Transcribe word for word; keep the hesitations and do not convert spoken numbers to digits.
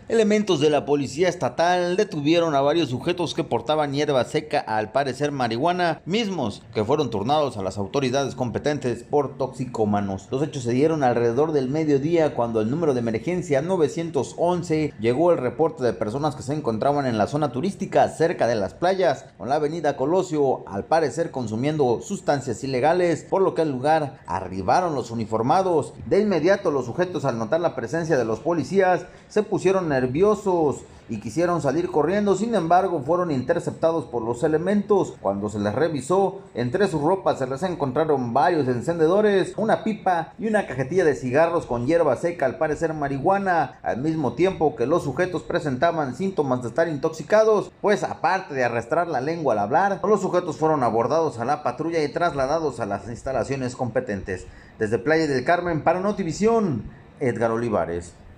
Elementos de la policía estatal detuvieron a varios sujetos que portaban hierba seca, al parecer marihuana, mismos que fueron turnados a las autoridades competentes por toxicómanos. Los hechos se dieron alrededor del mediodía, cuando el número de emergencia nueve once llegó el reporte de personas que se encontraban en la zona turística cerca de las playas con la avenida Colosio, al parecer consumiendo sustancias ilegales, por lo que al lugar arribaron los uniformados. De inmediato los sujetos, al notar la presencia de los policías, se pusieron nerviosos y quisieron salir corriendo. Sin embargo, fueron interceptados por los elementos. Cuando se les revisó, entre sus ropas se les encontraron varios encendedores, una pipa y una cajetilla de cigarros con hierba seca, al parecer marihuana, al mismo tiempo que los sujetos presentaban síntomas de estar intoxicados, pues aparte de arrastrar la lengua al hablar, los sujetos fueron abordados a la patrulla y trasladados a las instalaciones competentes. Desde Playa del Carmen, para Notivisión, Edgar Olivares.